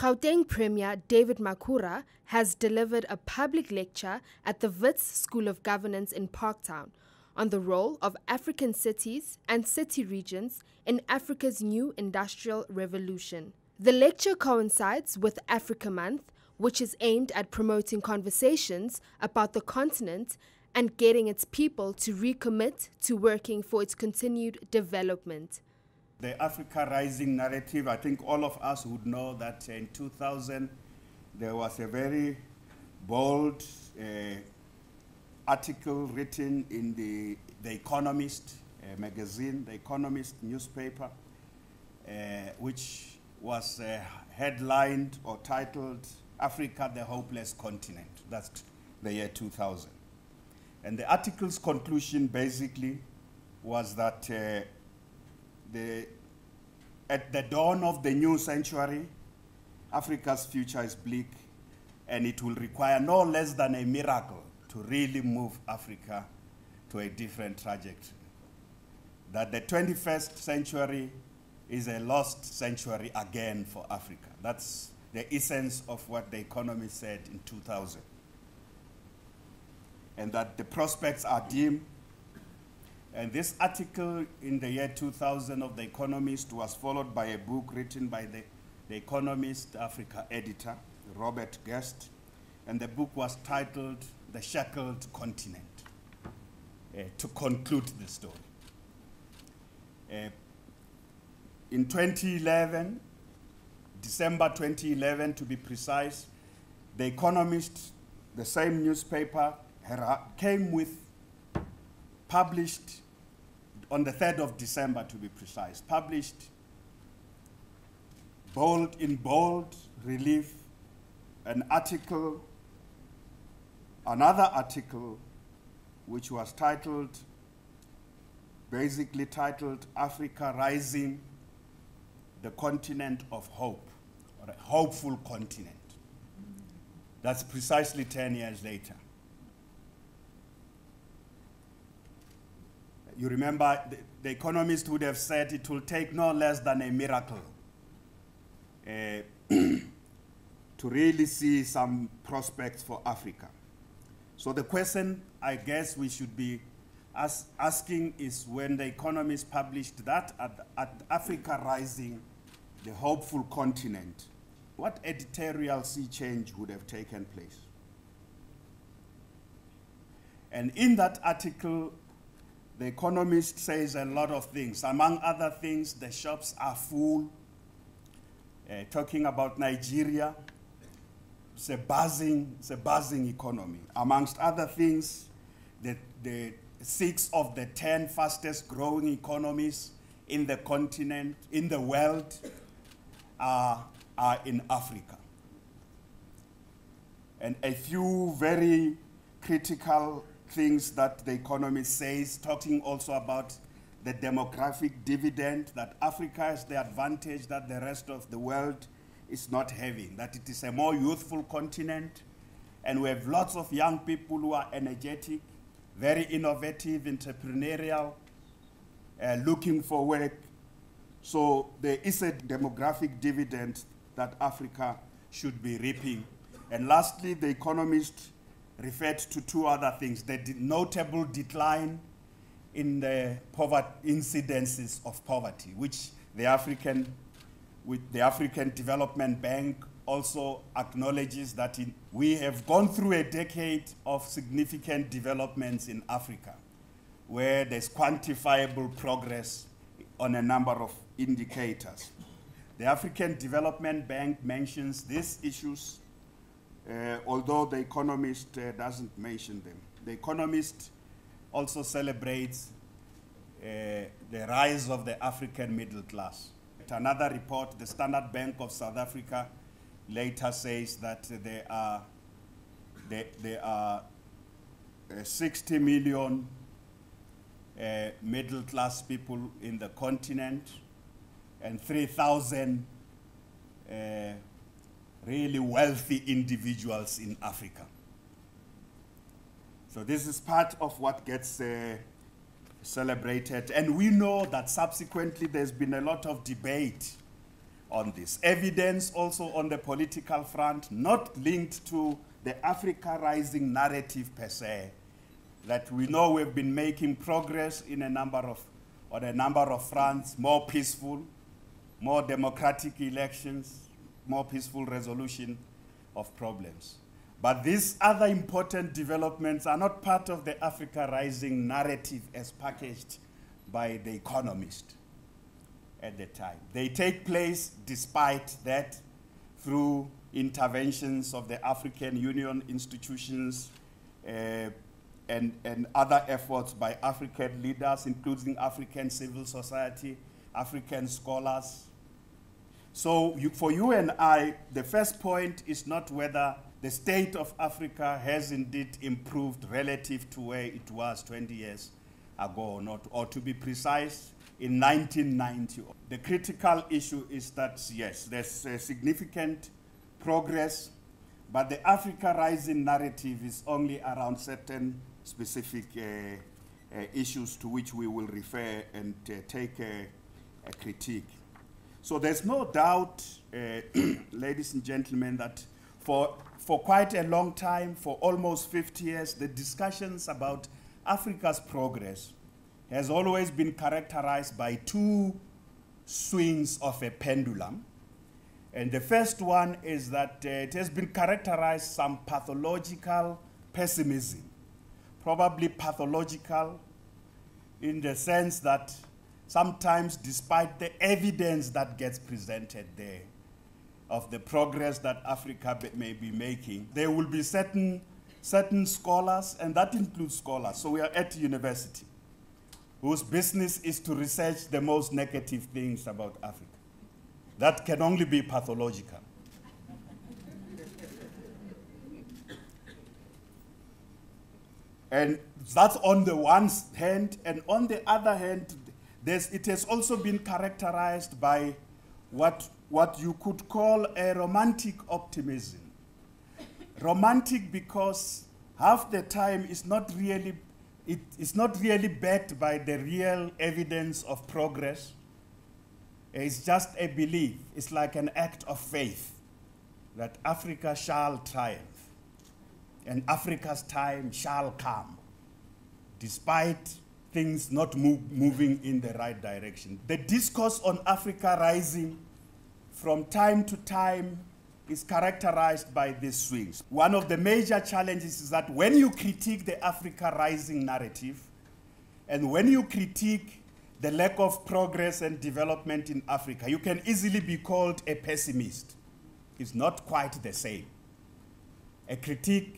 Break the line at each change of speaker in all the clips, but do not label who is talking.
Gauteng Premier David Makhura has delivered a public lecture at the Wits School of Governance in Parktown on the role of African cities and city regions in Africa's new industrial revolution. The lecture coincides with Africa Month, which is aimed at promoting conversations about the continent and getting its people to recommit to working for its continued development.
The Africa Rising narrative, I think all of us would know that in 2000 there was a very bold article written in the Economist magazine, the Economist newspaper, which was headlined or titled Africa, the Hopeless Continent. That's the year 2000. And the article's conclusion basically was that at the dawn of the new century, Africa's future is bleak, and it will require no less than a miracle to really move Africa to a different trajectory. That the 21st century is a lost century again for Africa. That's the essence of what the Economist said in 2000. And that the prospects are dim. And this article in the year 2000 of The Economist was followed by a book written by the Economist Africa editor, Robert Guest. And the book was titled The Shackled Continent, to conclude the story. In 2011, December 2011 to be precise, The Economist, the same newspaper, published on the 3rd of December to be precise, published in bold relief another article which was basically titled Africa Rising, the Continent of Hope, or a hopeful continent. That's precisely 10 years later. You remember the Economist would have said it will take no less than a miracle to really see some prospects for Africa. So the question I guess we should be asking is, when the Economist published that at Africa Rising, the hopeful continent, what editorial sea change would have taken place? And in that article, The Economist says a lot of things. Among other things, the shops are full. Talking about Nigeria, it's a buzzing economy. Amongst other things, the 6 of the 10 fastest growing economies in the continent, in the world, are in Africa. And a few very critical things that the Economist says, talking also about the demographic dividend, that Africa has the advantage that the rest of the world is not having, that it is a more youthful continent, and we have lots of young people who are energetic, very innovative, entrepreneurial, looking for work. So there is a demographic dividend that Africa should be reaping. And lastly, the Economist referred to 2 other things: the notable decline in the incidences of poverty, which the African Development Bank also acknowledges that we have gone through a decade of significant developments in Africa, where there's quantifiable progress on a number of indicators. The African Development Bank mentions these issues, although the Economist doesn't mention them. The Economist also celebrates the rise of the African middle class. Another report, the Standard Bank of South Africa, later says that there are 60 million middle class people in the continent, and 3,000 really wealthy individuals in Africa. So this is part of what gets celebrated. And we know that subsequently there's been a lot of debate on this. Evidence also on the political front, not linked to the Africa Rising narrative per se, that we know we've been making progress in on a number of fronts, more peaceful, more democratic elections, more peaceful resolution of problems. But these other important developments are not part of the Africa Rising narrative as packaged by The Economist at the time. They take place despite that through interventions of the African Union institutions and other efforts by African leaders, including African civil society, African scholars. So for you and I, the first point is not whether the state of Africa has indeed improved relative to where it was 20 years ago or not, or to be precise, in 1990. The critical issue is that, yes, there's significant progress, but the Africa Rising narrative is only around certain specific issues to which we will refer and take a critique. So there's no doubt, ladies and gentlemen, that for quite a long time, for almost 50 years, the discussions about Africa's progress has always been characterized by two swings of a pendulum. And the first one is that it has been characterized some pathological pessimism, probably pathological in the sense that sometimes despite the evidence that gets presented there of the progress that Africa may be making, there will be certain scholars, and that includes scholars, so we are at university, whose business is to research the most negative things about Africa. That can only be pathological. And that's on the one hand, and on the other hand, it has also been characterized by what you could call a romantic optimism. Romantic because half the time it's not really backed by the real evidence of progress. It's just a belief. It's like an act of faith that Africa shall triumph and Africa's time shall come, despite things not moving in the right direction. The discourse on Africa rising from time to time is characterized by these swings. One of the major challenges is that when you critique the Africa rising narrative, and when you critique the lack of progress and development in Africa, you can easily be called a pessimist. It's not quite the same. A critique,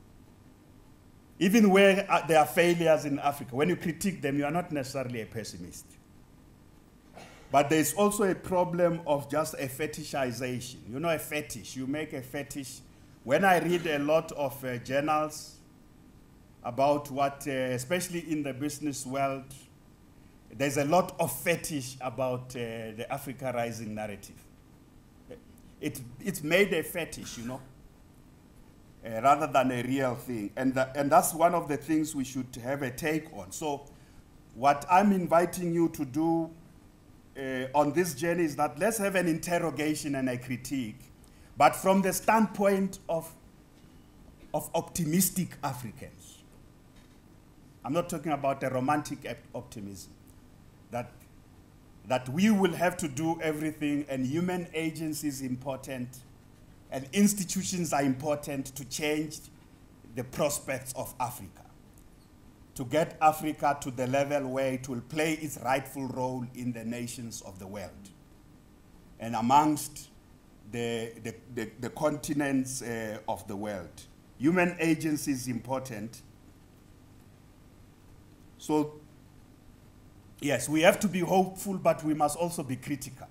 even where there are failures in Africa, when you critique them, you are not necessarily a pessimist. But there's also a problem of just a fetishization. You know, a fetish. You make a fetish. When I read a lot of journals about what, especially in the business world, there's a lot of fetish about the Africa Rising narrative. It's made a fetish, you know, rather than a real thing. And that's one of the things we should have a take on. So what I'm inviting you to do on this journey is that let's have an interrogation and a critique, but from the standpoint of optimistic Africans. I'm not talking about a romantic optimism, that we will have to do everything, and human agency is important, and institutions are important to change the prospects of Africa, to get Africa to the level where it will play its rightful role in the nations of the world and amongst the continents of the world. Human agency is important. So, yes, we have to be hopeful, but we must also be critical.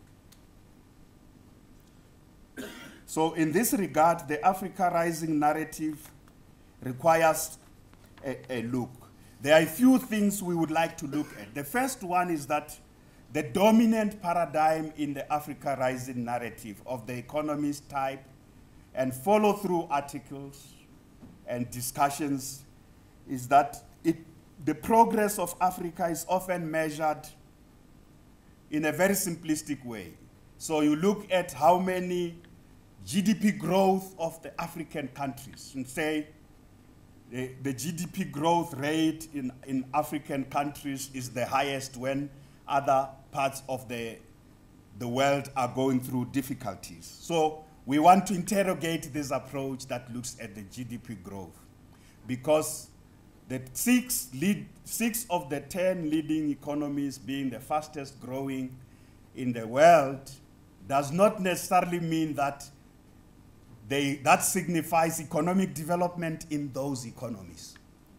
So in this regard, the Africa Rising narrative requires a look. There are a few things we would like to look at. The first one is that the dominant paradigm in the Africa Rising narrative of the Economist type and follow-through articles and discussions is that the progress of Africa is often measured in a very simplistic way. So you look at how many GDP growth of the African countries and say the GDP growth rate in African countries is the highest when other parts of the world are going through difficulties. So we want to interrogate this approach that looks at the GDP growth, because the six of the 10 leading economies being the fastest growing in the world does not necessarily mean that that signifies economic development in those economies.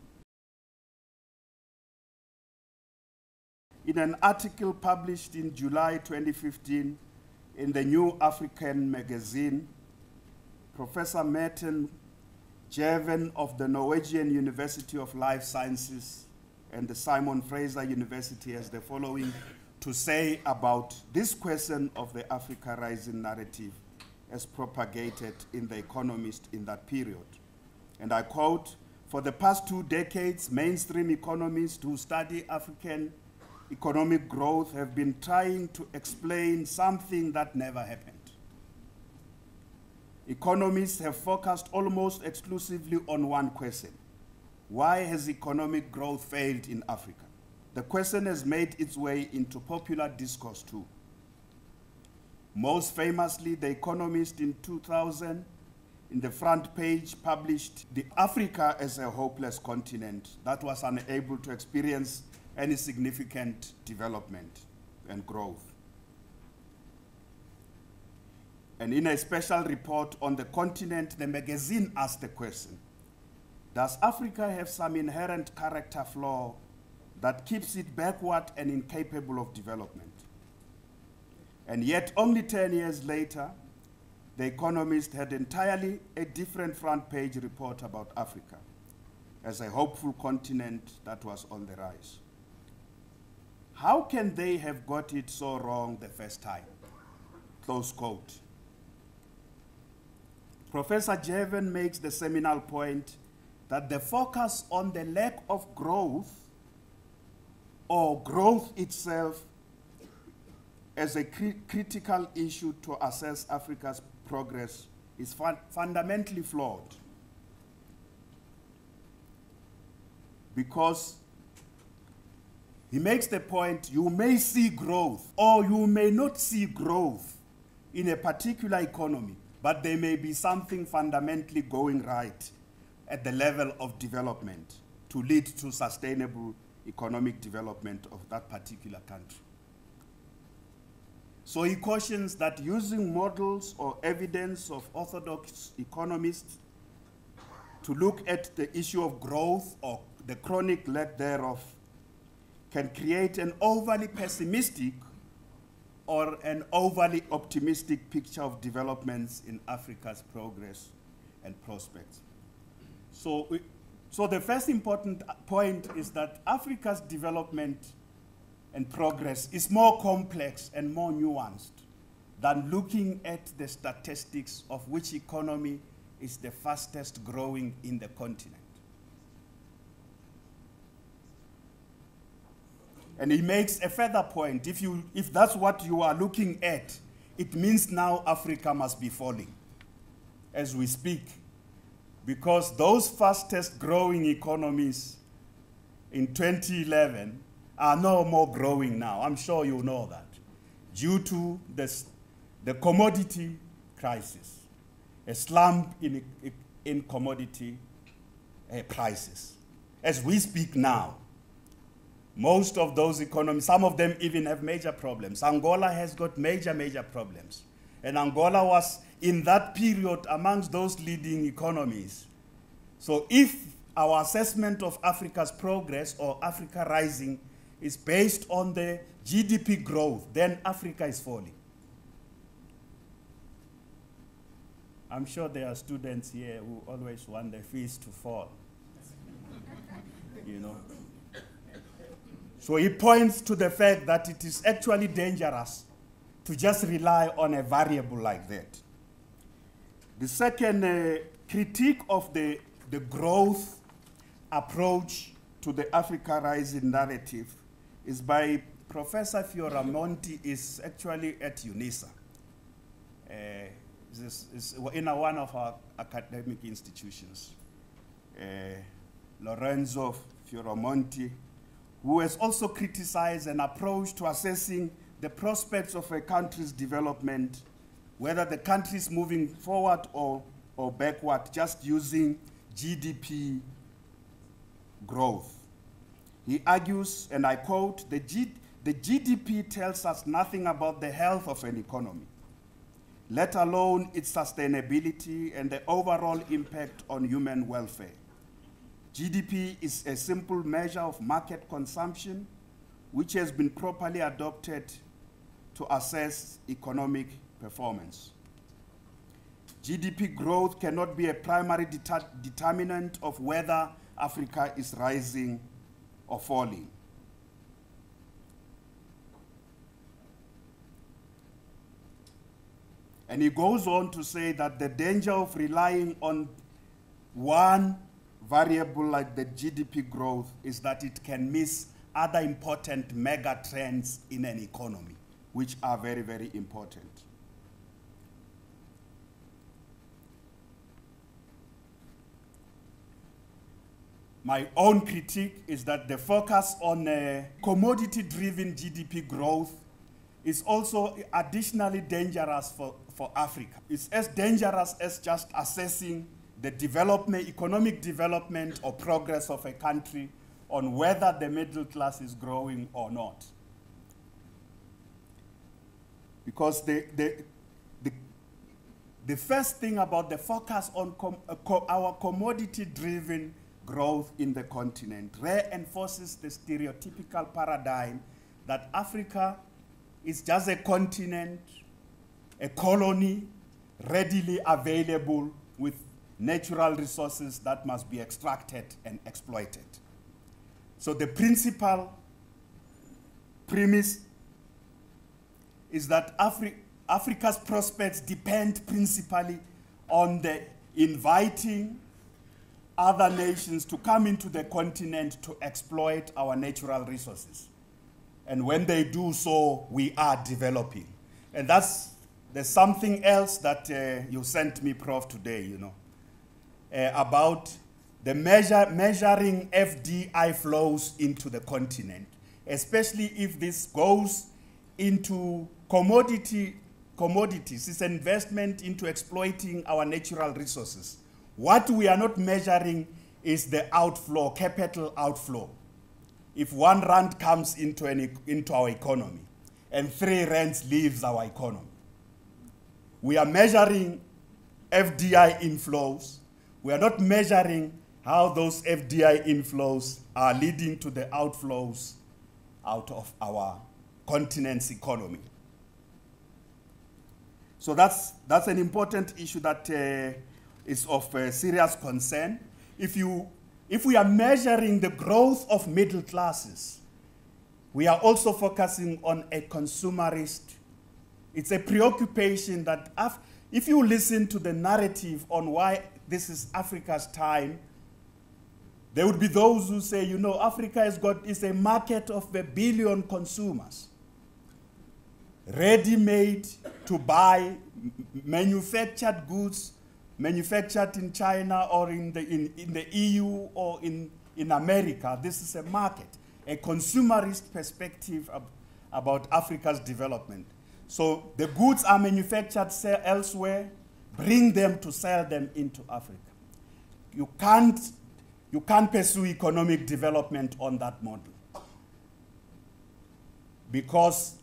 In an article published in July 2015 in the New African magazine, Professor Merton Jerven of the Norwegian University of Life Sciences and the Simon Fraser University has the following to say about this question of the Africa Rising narrative as propagated in The Economist in that period. And I quote, "For the past 2 decades, mainstream economists who study African economic growth have been trying to explain something that never happened. Economists have focused almost exclusively on one question: why has economic growth failed in Africa? The question has made its way into popular discourse too. Most famously, The Economist in 2000, in the front page, published the Africa as a hopeless continent that was unable to experience any significant development and growth. And in a special report on the continent, the magazine asked the question, does Africa have some inherent character flaw that keeps it backward and incapable of development? And yet, only 10 years later, The Economist had entirely a different front page report about Africa as a hopeful continent that was on the rise. How can they have got it so wrong the first time? Close quote. Professor Jerven makes the seminal point that the focus on the lack of growth or growth itself as a critical issue to assess Africa's progress is fundamentally flawed, because he makes the point you may see growth or you may not see growth in a particular economy, but there may be something fundamentally going right at the level of development to lead to sustainable economic development of that particular country. So he cautions that using models or evidence of orthodox economists to look at the issue of growth or the chronic lack thereof can create an overly pessimistic or an overly optimistic picture of developments in Africa's progress and prospects. So the first important point is that Africa's development and progress is more complex and more nuanced than looking at the statistics of which economy is the fastest growing in the continent. And he makes a further point. If that's what you are looking at, it means now Africa must be falling as we speak, because those fastest growing economies in 2011 are no more growing now. I'm sure you know that, due to the commodity crisis, a slump in commodity prices. As we speak now, most of those economies, some of them even have major problems. Angola has got major problems. And Angola was, in that period, amongst those leading economies. So if our assessment of Africa's progress or Africa rising is based on the GDP growth, then Africa is falling. I'm sure there are students here who always want their fees to fall. You know. So he points to the fact that it is actually dangerous to just rely on a variable like that. The second critique of the growth approach to the Africa Rising narrative is by Professor Fioramonti, is actually at UNISA. is in one of our academic institutions, Lorenzo Fioramonti, who has also criticized an approach to assessing the prospects of a country's development, whether the country is moving forward or backward, just using GDP growth. He argues, and I quote, the GDP tells us nothing about the health of an economy, let alone its sustainability and the overall impact on human welfare. GDP is a simple measure of market consumption, which has been properly adopted to assess economic performance. GDP growth cannot be a primary determinant of whether Africa is rising or falling. And he goes on to say that the danger of relying on one variable like the GDP growth is that it can miss other important mega trends in an economy, which are very, very important. My own critique is that the focus on commodity-driven GDP growth is also additionally dangerous for Africa. It's as dangerous as just assessing the development, economic development or progress of a country on whether the middle class is growing or not. Because the first thing about the focus on our commodity-driven growth in the continent reinforces the stereotypical paradigm that Africa is just a continent, a colony, readily available with natural resources that must be extracted and exploited. So the principal premise is that Africa's prospects depend principally on the inviting other nations to come into the continent to exploit our natural resources. And when they do so, we are developing. And there's something else that you sent me, Prof, today, you know, about the measuring FDI flows into the continent, especially if this goes into commodities. It's an investment into exploiting our natural resources. What we are not measuring is the outflow, capital outflow. If 1 rand comes into our economy and 3 rands leaves our economy, we are measuring FDI inflows. We are not measuring how those FDI inflows are leading to the outflows out of our continent's economy. So that's an important issue that is of serious concern. If we are measuring the growth of middle classes, we are also focusing on a consumerist. It's a preoccupation that if you listen to the narrative on why this is Africa's time, there would be those who say, you know, Africa is a market of 1 billion consumers, ready-made to buy manufactured goods, manufactured in China or in the EU or in America. This is a market, a consumerist perspective about Africa's development. So the goods are manufactured elsewhere, bring them to sell them into Africa. You can't pursue economic development on that model, because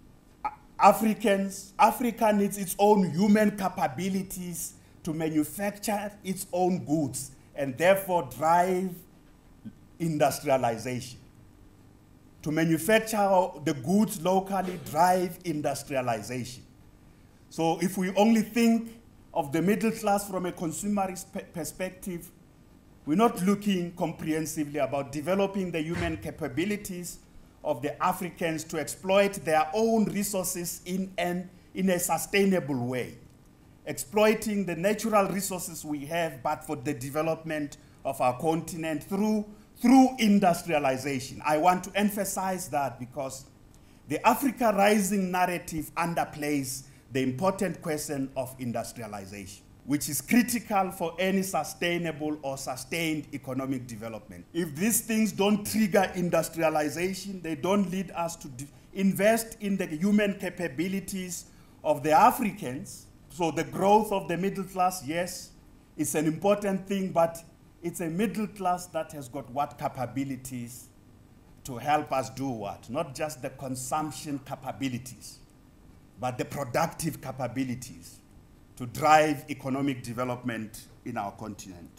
Africa needs its own human capabilities to manufacture its own goods and therefore drive industrialization. To manufacture the goods locally drive industrialization. So if we only think of the middle class from a consumerist perspective, we're not looking comprehensively about developing the human capabilities of the Africans to exploit their own resources in a sustainable way. Exploiting the natural resources we have, but for the development of our continent through industrialization. I want to emphasize that because the Africa Rising narrative underplays the important question of industrialization, which is critical for any sustainable or sustained economic development. If these things don't trigger industrialization, they don't lead us to invest in the human capabilities of the Africans. So the growth of the middle class, yes, it's an important thing, but it's a middle class that has got what capabilities to help us do what? Not just the consumption capabilities, but the productive capabilities to drive economic development in our continent.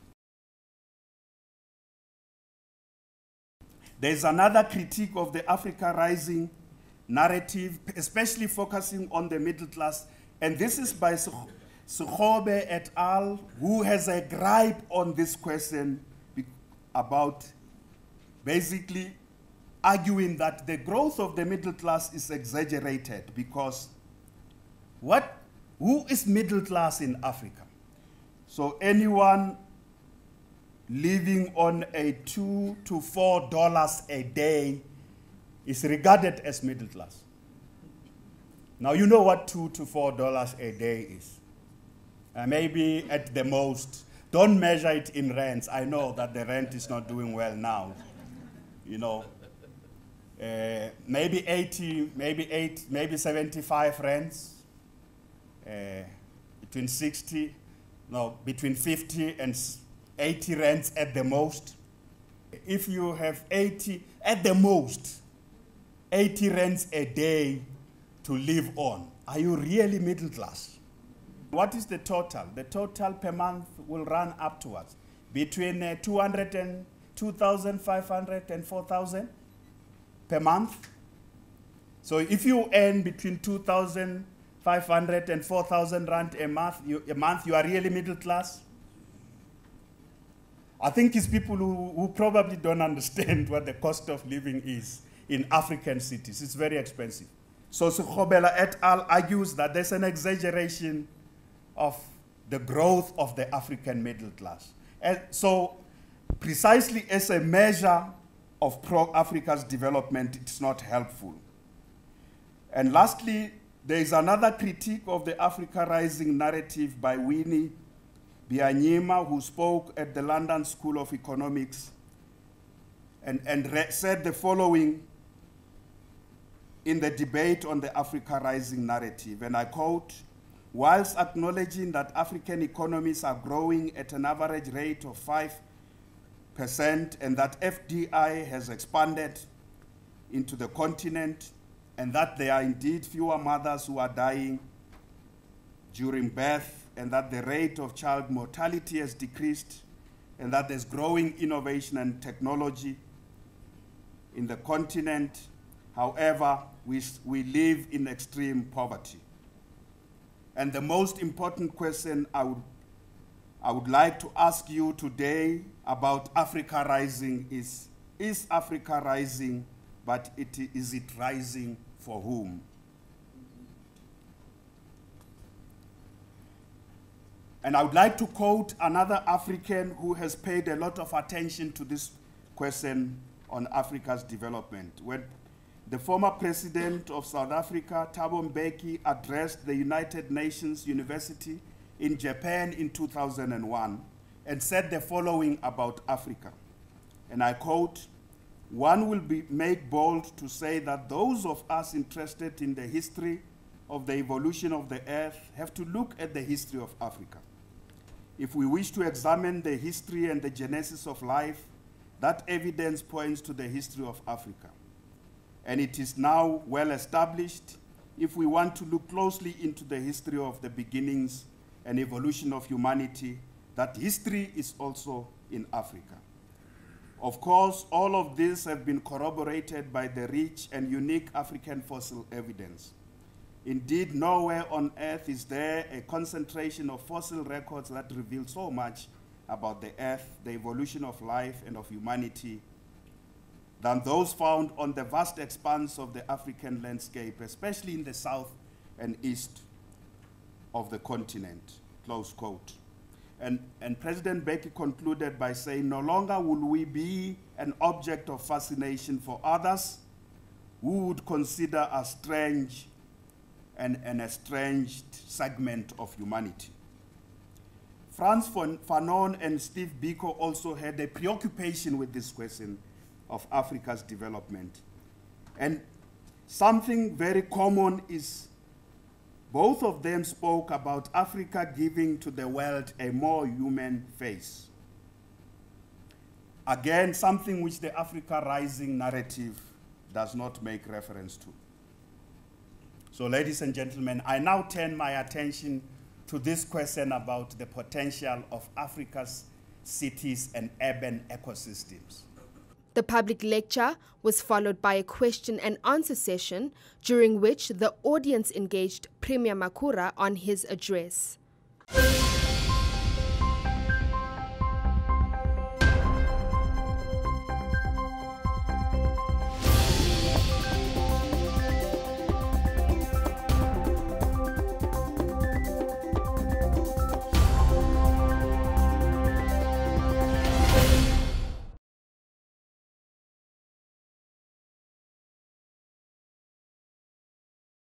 There's another critique of the Africa Rising narrative, especially focusing on the middle class, and this is by Sekgobe et al., who has a gripe on this question about basically arguing that the growth of the middle class is exaggerated because who is middle class in Africa? So anyone living on a $2 to $4 a day is regarded as middle class. Now you know what $2 to $4 a day is. Maybe at the most, don't measure it in rents. I know that the rent is not doing well now. You know, maybe 80, maybe 75 rents. Between 50 and 80 rents at the most. If you have 80, at the most, 80 rents a day to live on, are you really middle class? What is the total? The total per month will run up towards between 2,500 and 4,000 per month. So if you earn between 2,500 and 4,000 rand a month, you are really middle class. I think it's people who probably don't understand what the cost of living is in African cities. It's very expensive. So Sekgobe et al. Argues that there's an exaggeration of the growth of the African middle class. And so precisely as a measure of pro-Africa's development, it's not helpful. And lastly, there is another critique of the Africa Rising narrative by Winnie Byanyima, who spoke at the London School of Economics and said the following in the debate on the Africa Rising narrative, and I quote, "Whilst acknowledging that African economies are growing at an average rate of 5% and that FDI has expanded into the continent, and that there are indeed fewer mothers who are dying during birth, and that the rate of child mortality has decreased, and that there's growing innovation and technology in the continent. However, we live in extreme poverty." And the most important question I would like to ask you today about Africa Rising is Africa rising, but is it rising for whom? And I would like to quote another African who has paid a lot of attention to this question on Africa's development. When the former president of South Africa, Thabo Mbeki, addressed the United Nations University in Japan in 2001 and said the following about Africa, and I quote, "One will make bold to say that those of us interested in the history of the evolution of the earth have to look at the history of Africa. If we wish to examine the history and the genesis of life, that evidence points to the history of Africa. And it is now well established, if we want to look closely into the history of the beginnings and evolution of humanity, that history is also in Africa. Of course, all of this have been corroborated by the rich and unique African fossil evidence. Indeed, nowhere on earth is there a concentration of fossil records that reveal so much about the earth, the evolution of life and of humanity, than those found on the vast expanse of the African landscape, especially in the south and east of the continent," close quote. And President Mbeki concluded by saying, "No longer will we be an object of fascination for others who would consider us strange an estranged segment of humanity. Frans Fanon and Steve Biko also had a preoccupation with this question of Africa's development. And something very common is both of them spoke about Africa giving to the world a more human face. Again, something which the Africa Rising narrative does not make reference to. So, ladies and gentlemen, I now turn my attention to this question about the potential of Africa's cities and urban ecosystems.
The public lecture was followed by a question and answer session, during which the audience engaged Premier Makhura on his address.